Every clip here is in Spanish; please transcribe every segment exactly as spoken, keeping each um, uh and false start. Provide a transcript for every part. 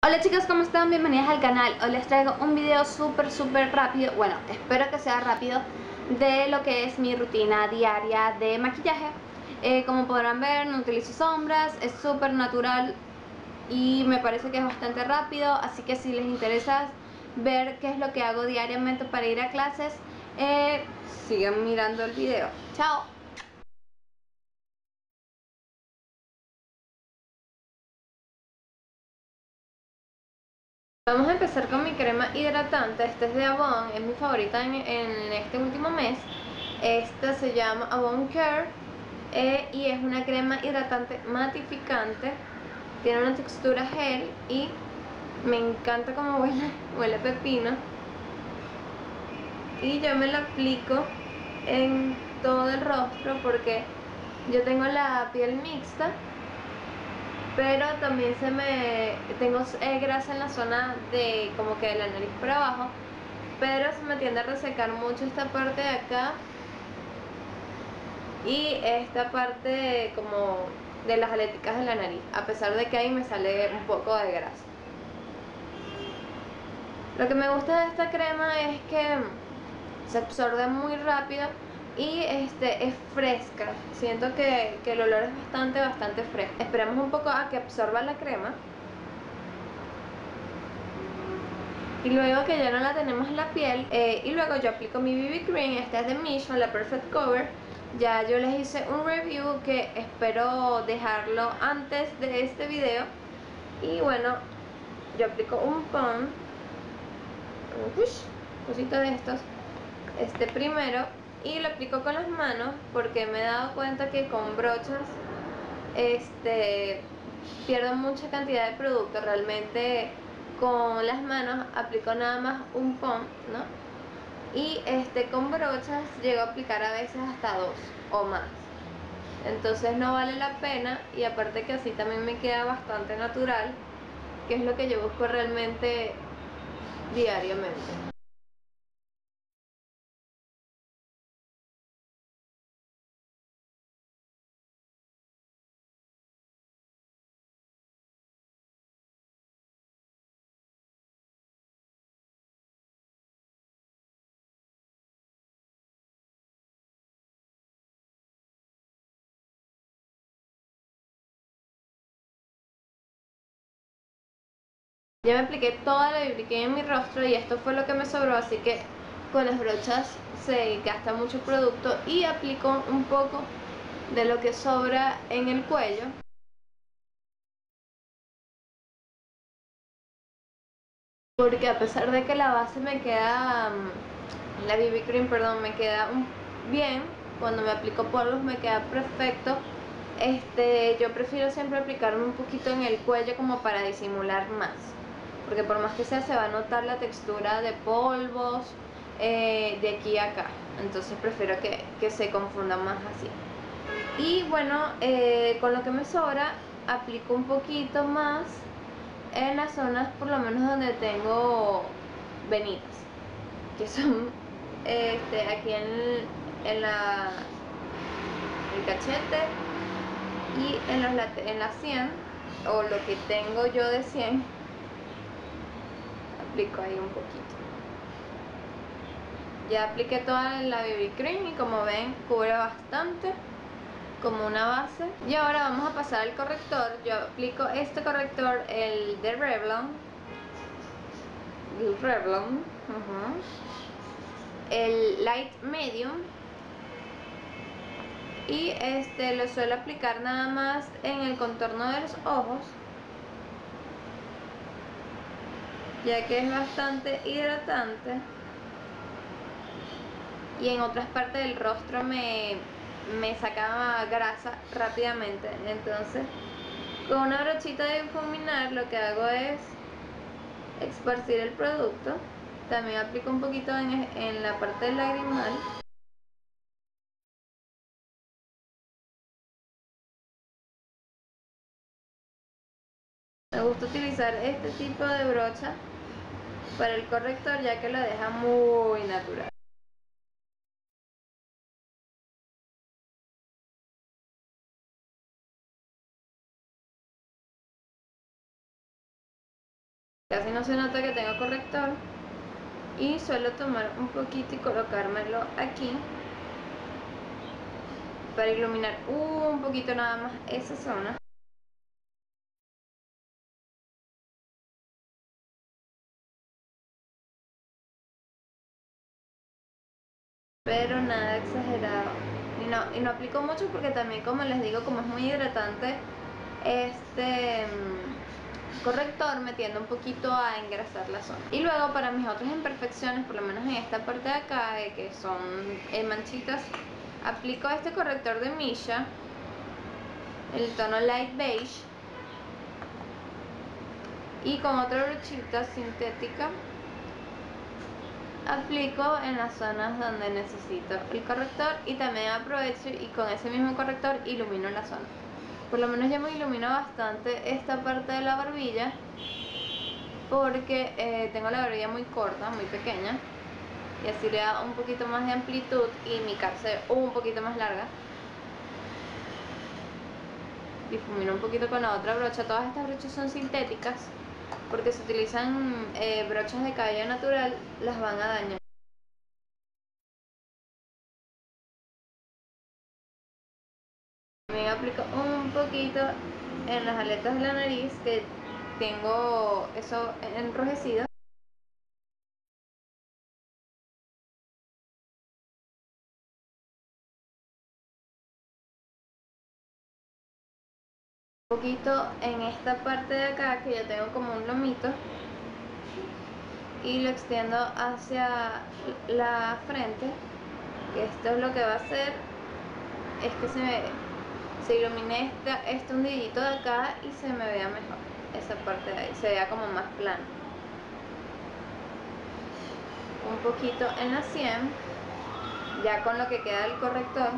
Hola chicos, ¿cómo están? Bienvenidas al canal. Hoy les traigo un video súper súper rápido, bueno, espero que sea rápido, de lo que es mi rutina diaria de maquillaje. Eh, como podrán ver, no utilizo sombras, es súper natural y me parece que es bastante rápido, así que si les interesa ver qué es lo que hago diariamente para ir a clases, eh, sigan mirando el video. ¡Chao! Vamos a empezar con mi crema hidratante. Esta es de Avon, es mi favorita en, en este último mes. Esta se llama Avon Care eh, y es una crema hidratante matificante. Tiene una textura gel y me encanta como huele, huele a pepino. Y yo me la aplico en todo el rostro porque yo tengo la piel mixta, pero también se me tengo eh, grasa en la zona de como que de la nariz por abajo, pero se me tiende a resecar mucho esta parte de acá y esta parte como de las aleticas de la nariz, a pesar de que ahí me sale un poco de grasa. Lo que me gusta de esta crema es que se absorbe muy rápido y este es fresca. Siento que, que el olor es bastante bastante fresco. Esperamos un poco a que absorba la crema. Y luego que ya no la tenemos en la piel, eh, y luego yo aplico mi B B Cream. Esta es de Mission, la Perfect Cover. Ya yo les hice un review que espero dejarlo antes de este video. Y bueno, yo aplico un pump, un push, cosito de estos, este primero, y lo aplico con las manos porque me he dado cuenta que con brochas este pierdo mucha cantidad de producto. Realmente con las manos aplico nada más un pump, ¿no? Y este con brochas llego a aplicar a veces hasta dos o más. Entonces no vale la pena, y aparte que así también me queda bastante natural, que es lo que yo busco realmente diariamente. Ya me apliqué toda la B B Cream en mi rostro y esto fue lo que me sobró, así que con las brochas se gasta mucho producto y aplico un poco de lo que sobra en el cuello. Porque a pesar de que la base me queda, mm, la B B Cream, perdón, me queda un, bien, cuando me aplico polvos me queda perfecto. Este, yo prefiero siempre aplicarme un poquito en el cuello como para disimular más, porque por más que sea se va a notar la textura de polvos eh, de aquí a acá. Entonces prefiero que, que se confunda más así. Y bueno, eh, con lo que me sobra aplico un poquito más en las zonas por lo menos donde tengo venitas, que son este, aquí en, en la el cachete y en, los late, en la sien, o lo que tengo yo de sien, aplico ahí un poquito. Ya apliqué toda la B B Cream y como ven cubre bastante como una base. Y ahora vamos a pasar al corrector. Yo aplico este corrector, el de Revlon, el Revlon, uh-huh. El Light Medium, y este lo suelo aplicar nada más en el contorno de los ojos, ya que es bastante hidratante, y en otras partes del rostro me, me saca grasa rápidamente. Entonces con una brochita de difuminar lo que hago es esparcir el producto. También aplico un poquito en, en la parte del lagrimal. Me gusta utilizar este tipo de brocha para el corrector, ya que lo deja muy natural. Casi no se nota que tengo corrector. Y suelo tomar un poquito y colocármelo aquí para iluminar un poquito nada más esa zona. Pero nada exagerado. Y no, y no aplico mucho porque también, como les digo, como es muy hidratante, este mm, corrector me tiende un poquito a engrasar la zona. Y luego para mis otras imperfecciones, por lo menos en esta parte de acá, eh, que son eh, manchitas, aplico este corrector de Missha, el tono light beige, y con otra brochita sintética aplico en las zonas donde necesito el corrector, y también aprovecho y con ese mismo corrector ilumino la zona. Por lo menos yo me ilumino bastante esta parte de la barbilla porque eh, tengo la barbilla muy corta, muy pequeña, y así le da un poquito más de amplitud y mi cara se ve un poquito más larga. Difumino un poquito con la otra brocha. Todas estas brochas son sintéticas porque se utilizan eh, brochas de cabello natural, las van a dañar. También aplico un poquito en las aletas de la nariz, que tengo eso enrojecido. Un poquito en esta parte de acá, que yo tengo como un lomito, y lo extiendo hacia la frente. Esto es lo que va a hacer es que se me se ilumine esta, este hundidito de acá y se me vea mejor esa parte de ahí, se vea como más plano. Un poquito en la sien, ya con lo que queda del corrector.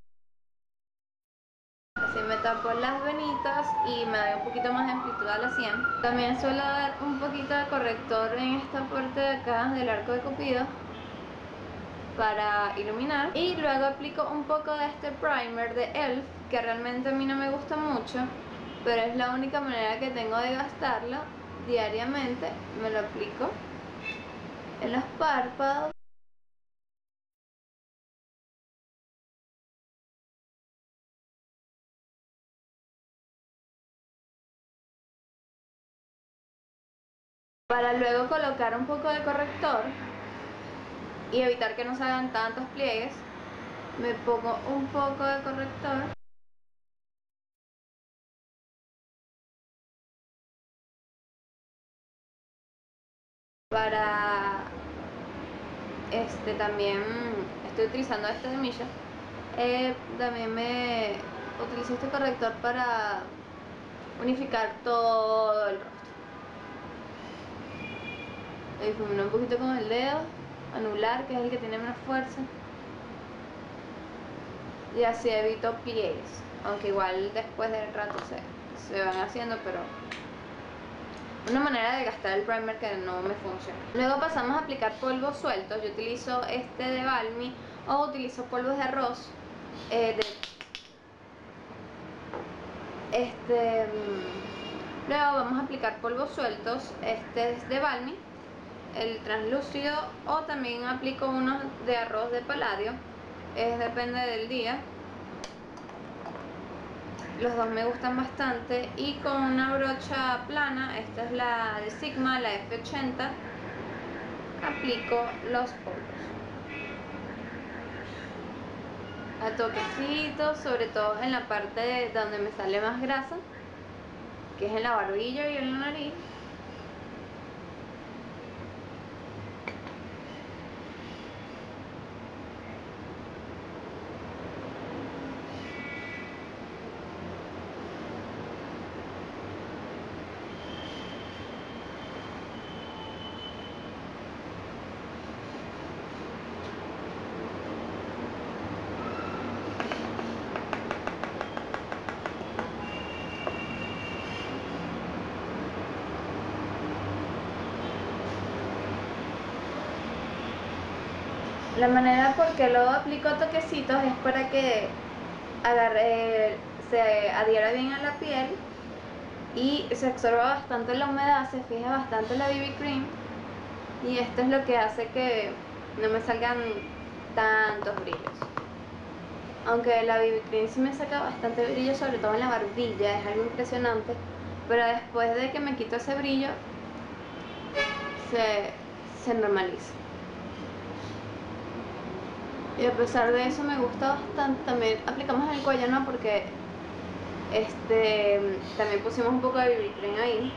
Así me tapo las venitas y me da un poquito más de amplitud a la sien. También suelo dar un poquito de corrector en esta parte de acá del arco de Cupido para iluminar, y luego aplico un poco de este primer de E L F, que realmente a mí no me gusta mucho, pero es la única manera que tengo de gastarlo diariamente. Me lo aplico en los párpados. Para luego colocar un poco de corrector y evitar que no se hagan tantos pliegues, me pongo un poco de corrector para este también estoy utilizando este de Missha. Eh, también me utilizo este corrector para unificar todo el rostro. Lo difumino un poquito con el dedo anular, que es el que tiene más fuerza, y así evito pliegues, aunque igual después del rato se, se van haciendo, pero una manera de gastar el primer que no me funciona. Luego pasamos a aplicar polvos sueltos. Yo utilizo este de Balmy o utilizo polvos de arroz. Eh, de, este, luego vamos a aplicar polvos sueltos. Este es de Balmy, el translúcido, o también aplico unos de arroz de Palladio. Es depende del día. Los dos me gustan bastante, y con una brocha plana, esta es la de Sigma, la F ochenta, aplico los polvos a toquecitos, sobre todo en la parte de donde me sale más grasa, que es en la barbilla y en la nariz. La manera por que lo aplico a toquecitos es para que agarre, se adhiera bien a la piel y se absorba bastante la humedad, se fija bastante la B B cream, y esto es lo que hace que no me salgan tantos brillos. Aunque la B B cream sí me saca bastante brillo, sobre todo en la barbilla, es algo impresionante, pero después de que me quito ese brillo se, se normaliza. Y a pesar de eso me gusta bastante. También aplicamos en el cuello, ¿no? Porque este también pusimos un poco de B B cream ahí.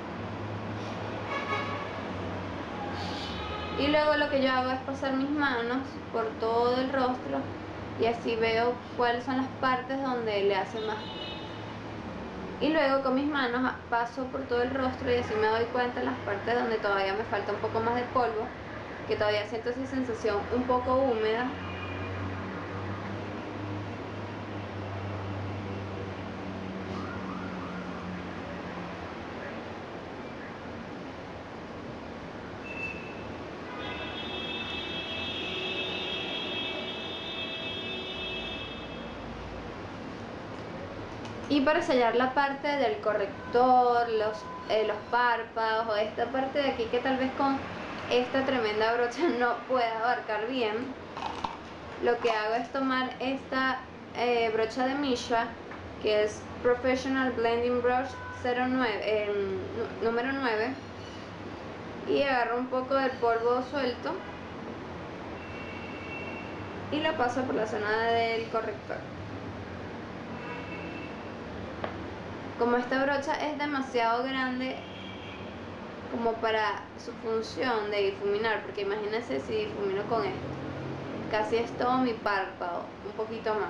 Y luego lo que yo hago es pasar mis manos por todo el rostro y así veo cuáles son las partes donde le hace más. Y luego con mis manos paso por todo el rostro y así me doy cuenta en las partes donde todavía me falta un poco más de polvo, que todavía siento esa sensación un poco húmeda. Y para sellar la parte del corrector, los, eh, los párpados o esta parte de aquí que tal vez con esta tremenda brocha no pueda abarcar bien, lo que hago es tomar esta eh, brocha de Mishra, que es Professional Blending Brush cero nueve, eh, número nueve, y agarro un poco del polvo suelto y lo paso por la zona del corrector. Como esta brocha es demasiado grande como para su función de difuminar, porque imagínense si difumino con esto, casi es todo mi párpado, un poquito más,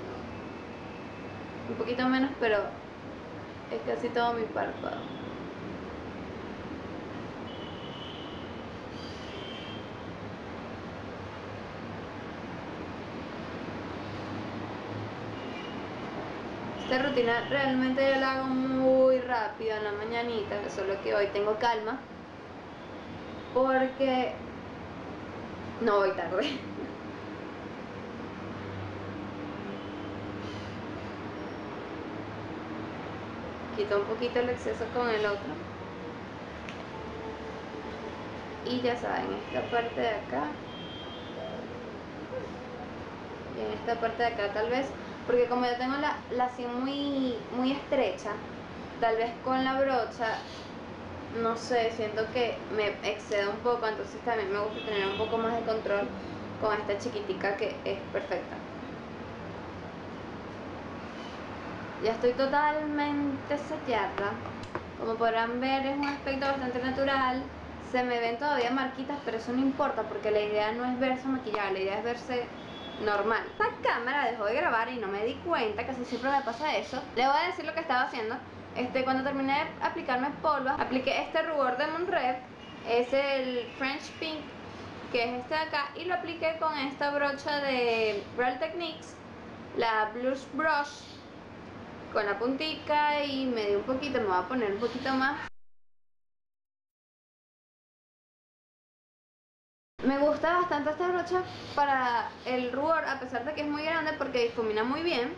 un poquito menos, pero es casi todo mi párpado. Esta rutina realmente yo la hago muy rápido en la mañanita, solo que hoy tengo calma porque no voy tarde. Quito un poquito el exceso con el otro. Y ya saben, esta parte de acá y en esta parte de acá tal vez, porque como yo tengo la, la sien muy, muy estrecha, tal vez con la brocha, no sé, siento que me exceda un poco, entonces también me gusta tener un poco más de control con esta chiquitica que es perfecta. Ya estoy totalmente seteada, como podrán ver es un aspecto bastante natural, se me ven todavía marquitas, pero eso no importa porque la idea no es verse maquillada, la idea es verse normal. Esta cámara dejó de grabar y no me di cuenta, casi siempre me pasa eso. Le voy a decir lo que estaba haciendo. Este, cuando terminé de aplicarme polvo, apliqué este rubor de Monrep, es el French Pink, que es este de acá, y lo apliqué con esta brocha de Real Techniques, la Blush Brush, con la puntica, y me di un poquito, me voy a poner un poquito más. Me gusta bastante esta brocha para el rubor, a pesar de que es muy grande, porque difumina muy bien.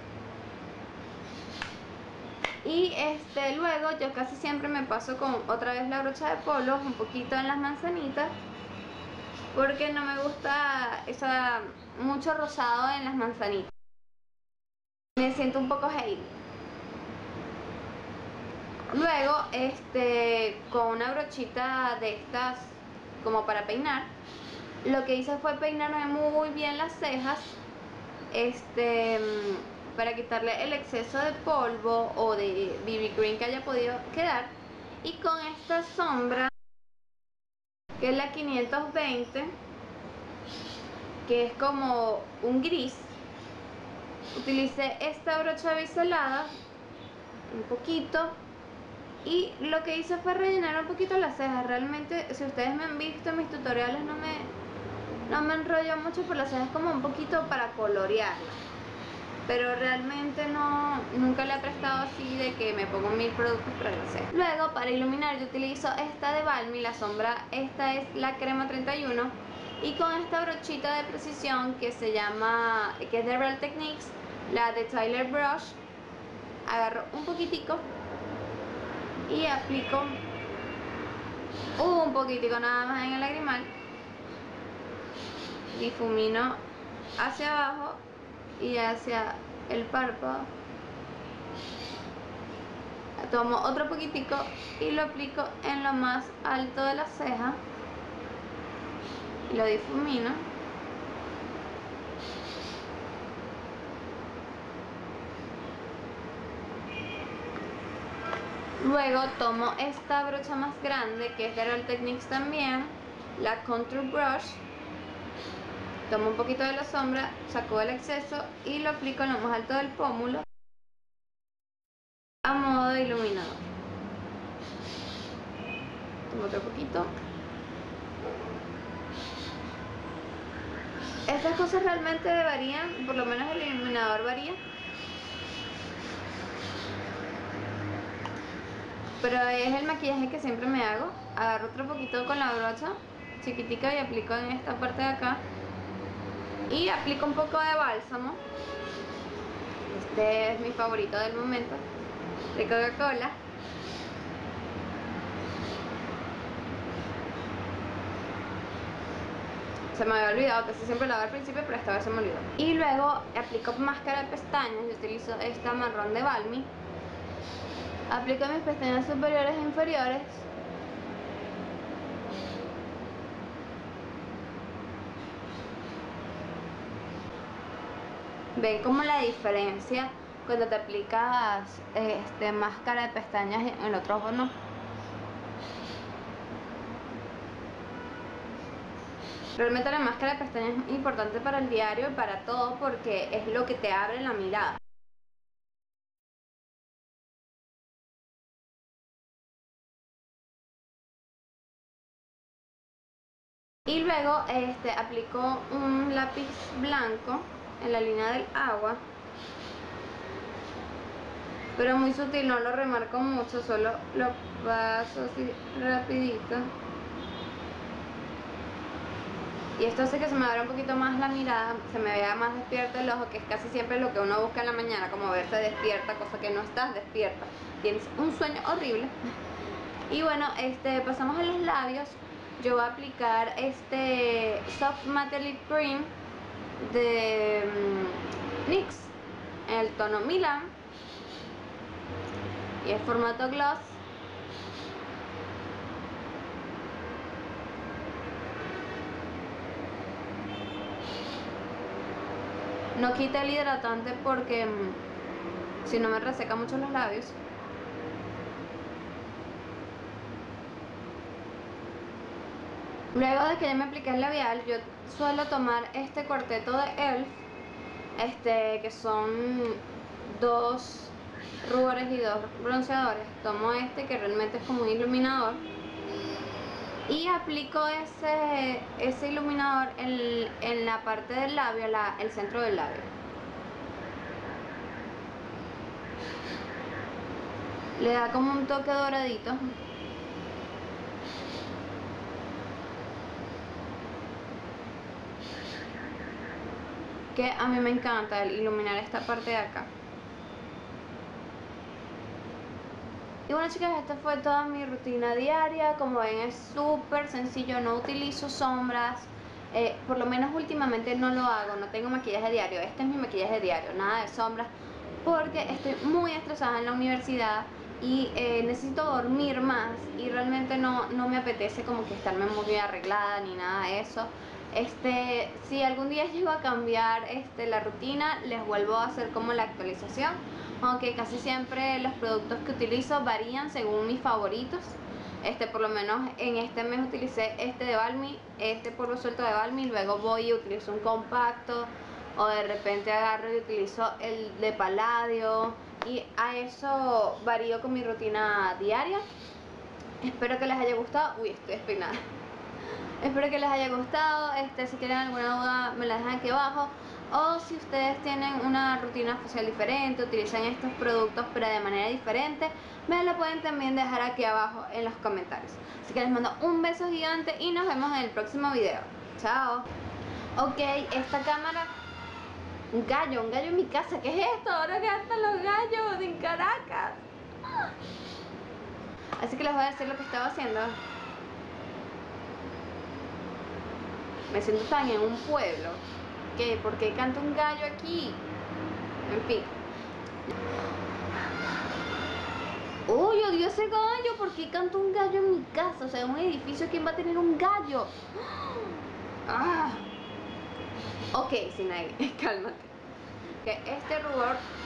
Y este, luego yo casi siempre me paso con otra vez la brocha de polvo, un poquito en las manzanitas, porque no me gusta esa, mucho rosado en las manzanitas. Me siento un poco heavy. Luego, este, con una brochita de estas como para peinar, lo que hice fue peinarme muy bien las cejas, este, para quitarle el exceso de polvo o de B B cream que haya podido quedar. Y con esta sombra, que es la quinientos veinte, que es como un gris, utilicé esta brocha biselada un poquito y lo que hice fue rellenar un poquito las cejas. Realmente, si ustedes me han visto en mis tutoriales, no me, no me enrollo mucho por las cejas, como un poquito para colorearlas, pero realmente no, nunca le he prestado así de que me pongo mil productos para las cejas. Luego, para iluminar, yo utilizo esta de Balmy, la sombra, esta es la crema treinta y uno, y con esta brochita de precisión que se llama, que es de Real Techniques, la de Tyler Brush, agarro un poquitico y aplico un poquitico nada más en el lagrimal, difumino hacia abajo y hacia el párpado, tomo otro poquitico y lo aplico en lo más alto de la ceja y lo difumino. Luego tomo esta brocha más grande, que es de Real Techniques también, la Contour Brush, tomo un poquito de la sombra, saco el exceso y lo aplico en lo más alto del pómulo a modo de iluminador. Tomo otro poquito. Estas cosas realmente varían, por lo menos el iluminador varía, pero es el maquillaje que siempre me hago. Agarro otro poquito con la brocha chiquitica y aplico en esta parte de acá y aplico un poco de bálsamo. Este es mi favorito del momento, de Coca-Cola. Se me había olvidado, casi siempre lo hago al principio, pero esta vez se me olvidó. Y luego aplico máscara de pestañas. Yo utilizo esta marrón de Balmy. Aplico mis pestañas superiores e inferiores. Ven como la diferencia cuando te aplicas este, máscara de pestañas y en el otro ojo no. Realmente la máscara de pestañas es importante para el diario y para todo, porque es lo que te abre la mirada. Y luego este, aplico un lápiz blanco en la línea del agua, pero muy sutil, no lo remarco mucho, solo lo paso así rapidito. Y esto hace que se me abra un poquito más la mirada, se me vea más despierto el ojo, que es casi siempre lo que uno busca en la mañana, como verse despierta, cosa que no estás despierta, tienes un sueño horrible. Y bueno, este, pasamos a los labios. Yo voy a aplicar este Soft Matte Lip Cream de um, NYX en el tono Milan y el formato gloss. No quita el hidratante porque um, si no me reseca mucho los labios. Luego de que ya me apliqué el labial, yo suelo tomar este cuarteto de E L F, este, que son dos rubores y dos bronceadores. Tomo este que realmente es como un iluminador y aplico ese, ese iluminador en, en la parte del labio, la, el centro del labio. Le da como un toque doradito. Que a mí me encanta el iluminar esta parte de acá. Y bueno, chicas, esta fue toda mi rutina diaria. Como ven, es súper sencillo, no utilizo sombras, eh, por lo menos últimamente no lo hago, no tengo maquillaje diario. Este es mi maquillaje diario, nada de sombras, porque estoy muy estresada en la universidad y eh, necesito dormir más y realmente no, no me apetece como que estarme muy bien arreglada ni nada de eso. Este, si algún día llego a cambiar este, la rutina, les vuelvo a hacer como la actualización, aunque casi siempre los productos que utilizo varían según mis favoritos. Este, por lo menos en este mes utilicé este de Balmy, este polvo suelto de Balmy, luego voy y utilizo un compacto, o de repente agarro y utilizo el de Palladio, y a eso varío con mi rutina diaria. Espero que les haya gustado. Uy, estoy despeinada. Espero que les haya gustado. Este, si tienen alguna duda me la dejan aquí abajo, o si ustedes tienen una rutina facial diferente, utilizan estos productos pero de manera diferente, me lo pueden también dejar aquí abajo en los comentarios. Así que les mando un beso gigante y nos vemos en el próximo video. Chao. Ok, esta cámara... Un gallo, un gallo en mi casa. ¿Qué es esto? Ahora que están los gallos en Caracas. Así que les voy a decir lo que estaba haciendo. Me siento tan en un pueblo. ¿Qué? ¿Por qué canta un gallo aquí? En fin. ¡Uy, odio ese gallo! ¿Por qué canta un gallo en mi casa? O sea, en un edificio, ¿quién va a tener un gallo? ¡Ah! Ok, Sinaí, cálmate. Que este rubor